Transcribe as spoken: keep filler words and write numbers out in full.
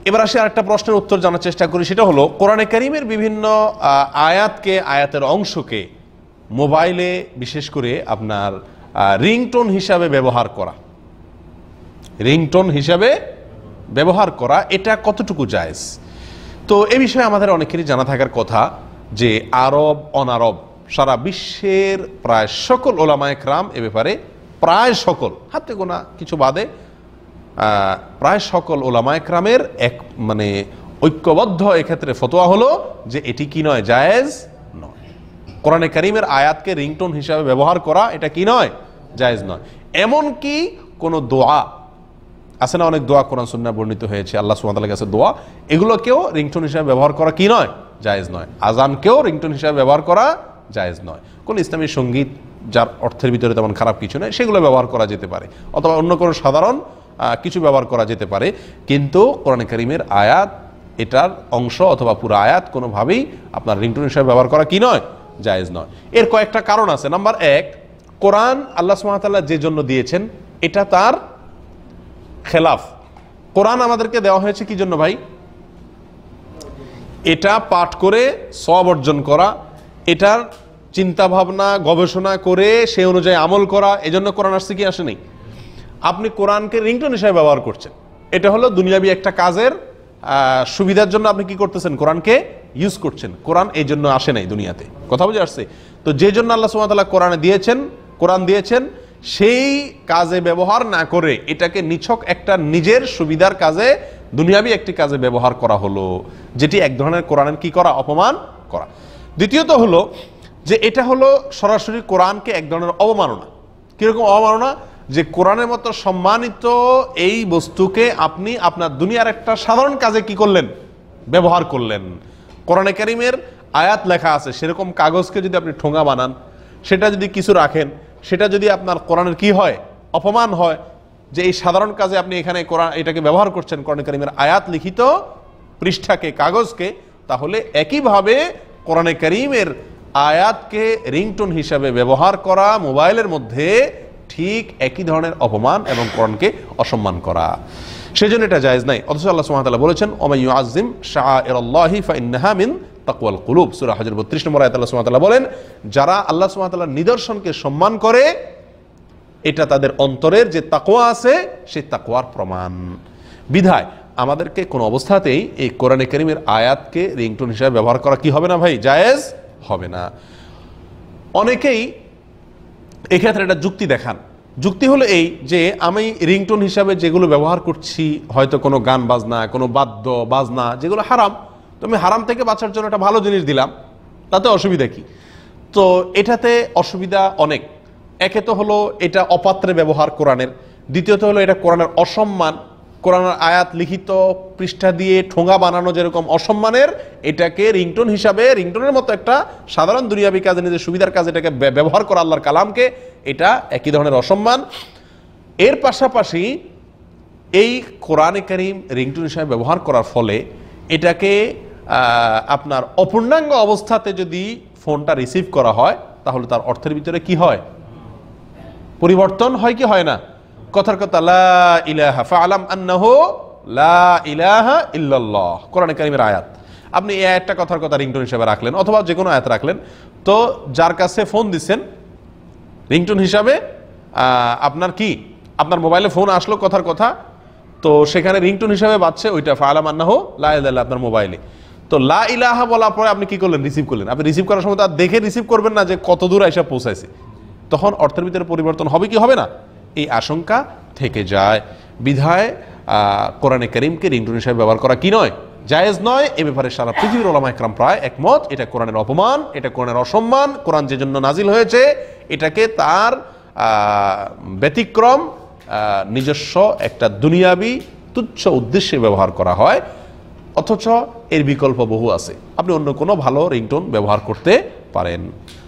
এবার আসি আরেকটা প্রশ্নের উত্তর জানার চেষ্টা করি, সেটা হলো কোরআনে কারীমের বিভিন্ন আয়াতকে, আয়াতের অংশকে মোবাইলে বিশেষ করে আপনার রিংটোন হিসাবে ব্যবহার করা, রিংটোন হিসাবে ব্যবহার করা এটা কতটুকু জায়েজ? তো এ বিষয়ে আমাদের অনেকেরই জানা থাকার কথা যে আরব অনারব সারা বিশ্বের প্রায় সকল ওলামায়ে কেরাম এ ব্যাপারে, প্রায় সকল, হাতে গোনা কিছু বাদে প্রায় সকল ওলামায়ে কেরামের এক মানে ঐক্যবদ্ধ এক্ষেত্রে ফতোয়া হলো যে এটি কি নয়, জায়েজ নয়। কোরআনে কারীমের আয়াতকে রিংটোন হিসাবে ব্যবহার করা এটা কি নয়, জায়েজ নয়। এমন কি কোনো দোয়া আছে না, অনেক দোয়া কোরআন সুন্নাহ বর্ণিত হয়েছে আল্লাহ সুবহানাহু ওয়া তাআলার কাছে দোয়া, এগুলোকেও রিংটোন হিসাবে ব্যবহার করা কি নয়, জায়েজ নয়। আজানকেও রিংটোন হিসাবে ব্যবহার করা জায়েজ নয়। কোন ইসলামী সঙ্গীত যার অর্থের ভিতরে তেমন খারাপ কিছু নয় সেগুলো ব্যবহার করা যেতে পারে, অথবা অন্য কোনো সাধারণ কিছু ব্যবহার করা যেতে পারে, কিন্তু কোরআনে কারীমের আয়াত এটার অংশ অথবা পুরো আয়াত কোনোভাবেই আপনার রিংটোন হিসাবে ব্যবহার করা কি নয়, জায়েজ নয়। এর কয়েকটা কারণ আছে। নাম্বার এক, কোরআন আল্লাহ সুবহানাহু ওয়া তাআলা যে জন্য দিয়েছেন এটা তার খেলাফ। কোরআন আমাদেরকে দেওয়া হয়েছে কি জন্য ভাই? এটা পাঠ করে সওয়াব অর্জন করা, এটার চিন্তা ভাবনা গবেষণা করে সে অনুযায়ী আমল করা, এজন্য কোরআন আসছে কি আসে নাই? আপনি কোরআনকে রিংটোন হিসেবে ব্যবহার করছেন, এটা হলো দুনিয়াবি একটা কাজের সুবিধার জন্য আপনি কি করতেছেন, কোরআনকে ইউজ করছেন। কোরআন এই জন্য আসে নাই দুনিয়াতে, কথা বুঝে আসছে? তো যে জন্য আল্লাহ সুবহানাহু ওয়া তাআলা কোরআনে দিয়েছেন, কোরআন দিয়েছেন, সেই কাজে ব্যবহার না করে এটাকে নিছক একটা নিজের সুবিধার কাজে, দুনিয়াবি একটি কাজে ব্যবহার করা হলো, যেটি এক ধরনের কোরআনের কি করা, অপমান করা। দ্বিতীয়ত হলো যে এটা হলো সরাসরি কোরআনকে এক ধরনের অবমাননা। কিরকম অবমাননা? যে কোরআনের মতো সম্মানিত এই বস্তুকে আপনি আপনার দুনিয়ার একটা সাধারণ কাজে কি করলেন, ব্যবহার করলেন। কোরআনে কারীমের আয়াত লেখা আছে, সেরকম কাগজকে যদি আপনি ঠোঙা বানান, সেটা যদি কিছু রাখেন, সেটা যদি আপনার কোরআনের কি হয়, অপমান হয়, যে এই সাধারণ কাজে আপনি এখানে কোরআন এটাকে ব্যবহার করছেন, কোরআনে কারীমের আয়াত লিখিত পৃষ্ঠাকে, কাগজকে, তাহলে একইভাবে কোরআনে কারীমের আয়াতকে রিংটোন হিসাবে ব্যবহার করা মোবাইলের মধ্যে ঠিক একই ধরনের অপমান এবং কোরআনকে অসম্মান করা, সেজন্য এটা জায়েজ নাই। অথচ আল্লাহ সুবহানাহু ওয়া তাআলা বলেছেন ওয়া ইউআযযিম শাআইরাল্লাহি ফাইন্নাহা মিন তাকওয়াল কুলুব, সূরা হজর বত্রিশ নম্বর আয়াতে আল্লাহ সুবহানাহু ওয়া তাআলা বলেন, যারা আল্লাহ সুবহানাহু ওয়া তাআলার নিদর্শনকে সম্মান করে এটা তাদের অন্তরের যে তাকওয়া আছে সেই তাকওয়ার প্রমাণ। বিধায় আমাদেরকে কোন অবস্থাতেই এই কোরআনে কারীমের আয়াতকে রিংটোন হিসেবে ব্যবহার করা কি হবে না ভাই, জায়েজ হবে না। অনেকেই এক্ষেত্রে একটা যুক্তি দেখান। যুক্তি হলো এই যে আমি রিংটোন হিসাবে যেগুলো ব্যবহার করছি, হয়তো কোনো গান বাজনা, কোনো বাদ্য বাজনা যেগুলো হারাম, তো আমি হারাম থেকে বাঁচার জন্য একটা ভালো জিনিস দিলাম, তাতে অসুবিধা কি? তো এটাতে অসুবিধা অনেক। একে তো হলো এটা অপাত্রে ব্যবহার কোরআনের, দ্বিতীয়ত হলো এটা কোরআনের অসম্মান। কোরআনের আয়াত লিখিত পৃষ্ঠা দিয়ে ঠোঙা বানানো যেরকম অসম্মানের, এটাকে রিংটোন হিসাবে, রিংটোনের মতো একটা সাধারণ দুনিয়াবি কাজে, নিজের সুবিধার কাজে এটাকে ব্যবহার করা আল্লাহর কালামকে, এটা একই ধরনের অসম্মান। এর পাশাপাশি এই কোরআনে কারীম রিংটোন হিসাবে ব্যবহার করার ফলে এটাকে আপনার অপূর্ণাঙ্গ অবস্থাতে যদি ফোনটা রিসিভ করা হয়, তাহলে তার অর্থের ভিতরে কি হয়, পরিবর্তন হয় কি হয় না? কথার কথা লা ইলাহা ফাআলাম আন্নাহু লা ইলাহা ইল্লাল্লাহ, কোরআনে কারীমের আয়াত। আপনি এই আয়াতটা কথার কথা রিংটোন হিসাবে রাখলেন, অথবা যে কোনো আয়াত রাখলেন, তো যার কাছে ফোন দিচ্ছেন রিংটোন হিসাবে, আপনার কি আপনার মোবাইলে ফোন আসলো কথার কথা, তো সেখানে রিংটোন হিসাবে বাজছে ওইটা ফাআলাম আন্নাহু লা ইলাহা ইল্লাল্লাহ আপনার মোবাইলে। তো লা ইলাহা বলার পরে আপনি কি করলেন, রিসিভ করলেন। আপনি রিসিভ করার সময় তার দেখে রিসিভ করবেন না যে কত দূর এসে পৌঁছাইছে, তখন অর্থের ভিতরে পরিবর্তন হবে কি হবে না, এই আশঙ্কা থেকে যায়। বিধায় কোরআনে কারীমকে রিংটোন হিসাবে ব্যবহার করা কি নয়, জায়েজ নয়। এ ব্যাপারে সারা পৃথিবীর উলামায়ে কেরাম প্রায় একমত, এটা কোরআনের অপমান, এটা কোরআনের অসম্মান। কোরআন যে জন্য নাজিল হয়েছে এটাকে তার ব্যতিক্রম নিজস্ব একটা দুনিয়াবি তুচ্ছ উদ্দেশ্যে ব্যবহার করা হয়, অথচ এর বিকল্প বহু আছে। আপনি অন্য কোনো ভালো রিংটোন ব্যবহার করতে পারেন।